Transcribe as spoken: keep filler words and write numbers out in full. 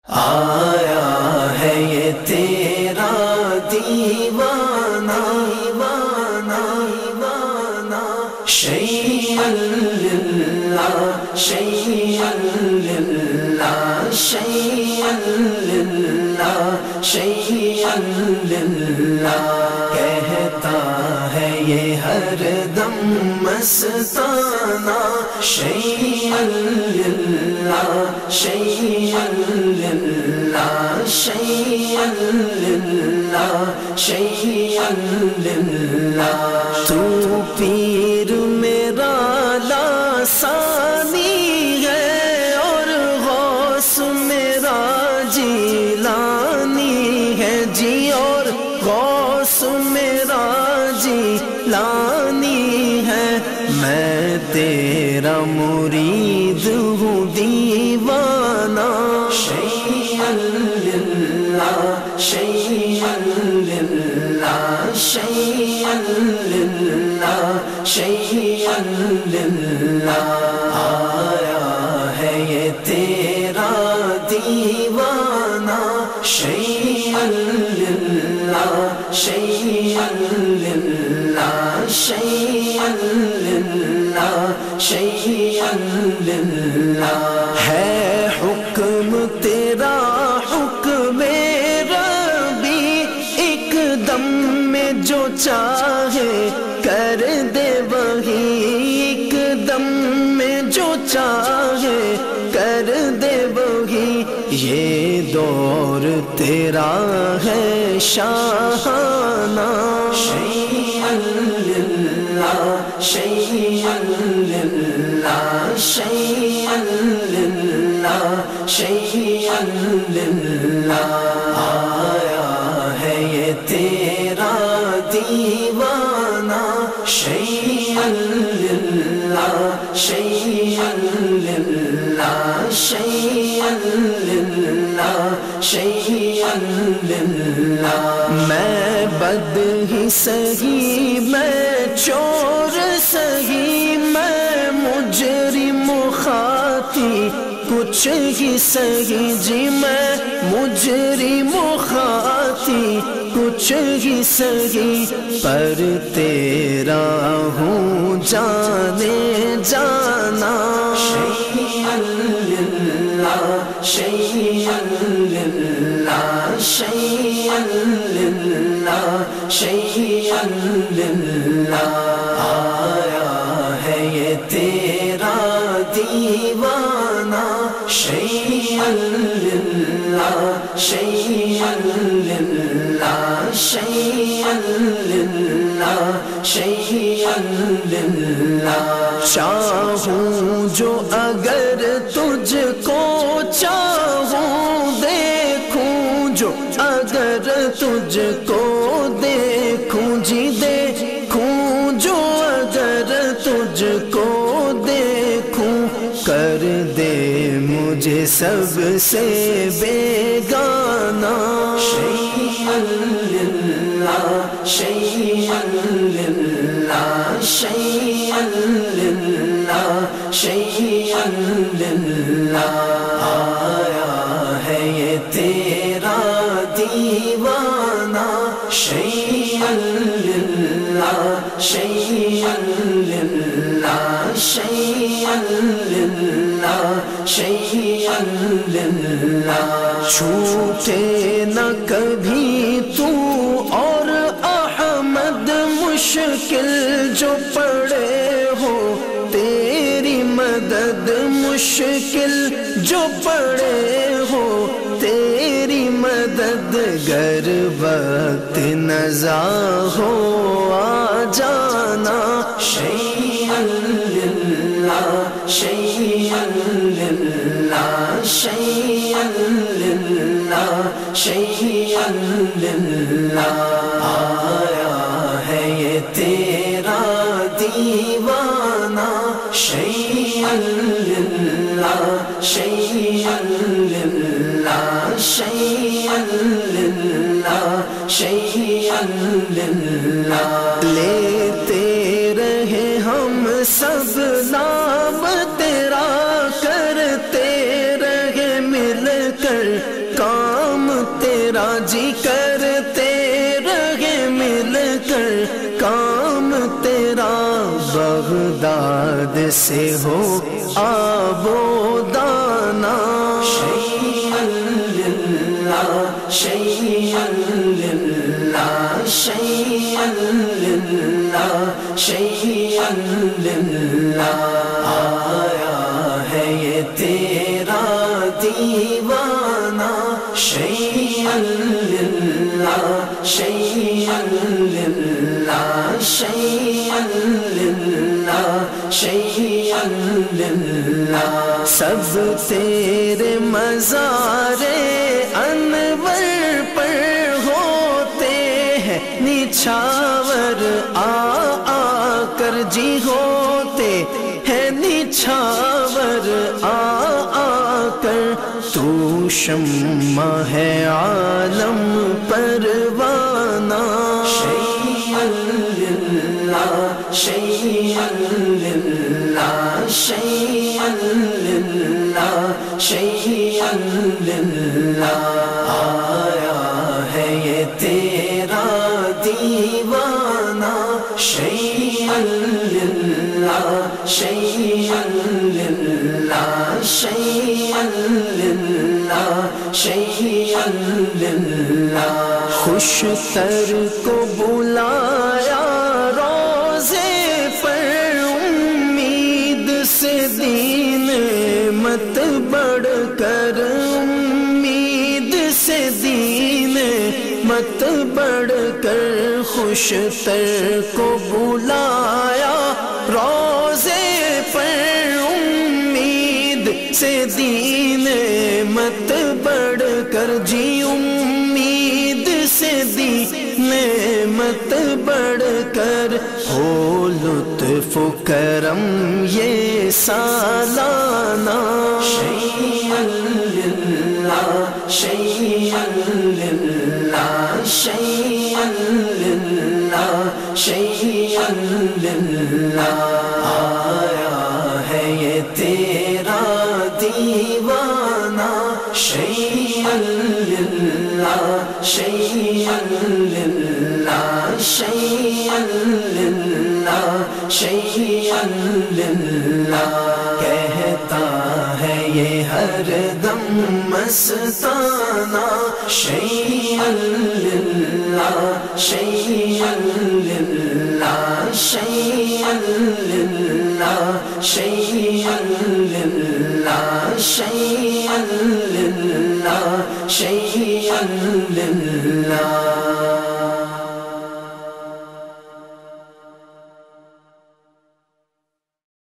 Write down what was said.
آیا ہے یہ تیرا دیوانہ دیوانہ دیوانہ شیئا للہ شیئا للہ شیئا للہ شیئا للہ کہتا ہے یہ ہر دم مستانہ شیئا للہ شیئا للہ شیئا للہ شیئا للہ تو پیر میرا لاسانی ہے اور غوث میرا جیلانی ہے جی اور غوث میرا جیلانی ہے میں تیرا مرید ہوں دیوانہ شیئا للہ شیئا للہ شیئا للہ شیئا للہ آیا ہے یہ تیرا دیوانہ شیئا للہ شیئا للہ شیئا للہ شیئا للہ ہے حکم تیرا حکم ربی ایک دم میں جو چاہے کر دے وہی ایک دم میں جو چاہے کر دے وہی یہ دور تیرا ہے شاہانہ شیئا للہ شیئا للہ شیئا للہ شیئا للہ آیا ہے یہ تیرا دیوانہ شیئا للہ شیئا للہ شیئا للہ شیئا للہ میں بد ہی سہی میں چور سہی میں مجرم خاطی کچھ ہی سہی جی میں مجرم خاطی کچھ ہی سہی پر تیرا ہوں جانے جانا شیئا للہ شیئا للہ شیئا للہ شیئا للہ آیا ہے یہ تیرا دیوانہ شیئا للہ شیئا للہ شیئا للہ شیئا للہ چاہوں جو اگر تجھ کو چاہوں دیکھوں جو اگر تجھ کو دیکھوں جی دیکھوں جو اگر تجھ کو دیکھوں کر دے مجھے سب سے بیگانہ شیئا للہ شیئا للہ شیئا للہ شیئا للہ آیا ہے یہ تیرا دیوانہ شیئا للہ شیئا للہ شیئا للہ شیئا للہ چھوٹے نہ کبھی تو اور احمد مشکل جو پڑے ہو تیری مدد مشکل جو پڑے ہو تیری مدد گر وقت نزا ہو آ جانا شیئا للہ شیئا للہ شیئا للہ شیئا للہ آیا ہے یہ تیرا دیوانہ شیئا للہ شیئا للہ شیئا للہ شیئا للہ لیتے رہے ہم سب نام تیرا کرتے رہے مل کر تیرا جی کرتے رہے مل کر کام تیرا، بغداد سے ہو آب و دانا، شیئا للہ شیئا للہ شیئا للہ شیئا للہ، آیا ہے یہ تیرا دیوانہ، شیئا للہ شیئا للہ شیئا للہ شیئا للہ، سب تیرے مزار انور پر ہوتے ہیں نچھاور، آ آ کر جی ہوتے ہیں نچھاور، آ آ کر تو شمع ہے عالم پروانہ، شیئا للہ شیئا للہ شیئا للہ شیئا للہ، آیا ہے یہ تیرا دیوانہ، شیئا للہ شیئا للہ شیئا للہ شیئا للہ، خوش تر کو بلایا روزے پر، امید سے دین مت بڑھ کر، امید سے دین مت بڑھ کر، خوش تر کو بلایا روزے پر، امید سے دین مت بڑھ کر جی، امید سے دین مت بڑھ کر، ہو لطف و کرم یہ سالانہ، شیئا للہ شیئا للہ شیئا للہ شیئا للہ، آیا ہے یہ تیرا دیوانہ، شیئا للہ شیئا للہ شیئا للہ شیئا للہ، کہتا ہے یہ ہر دم مستانہ، شیئا للہ شیئا للہ شیئا للہ شیئا للہ شیئا للہ شیئا للہ۔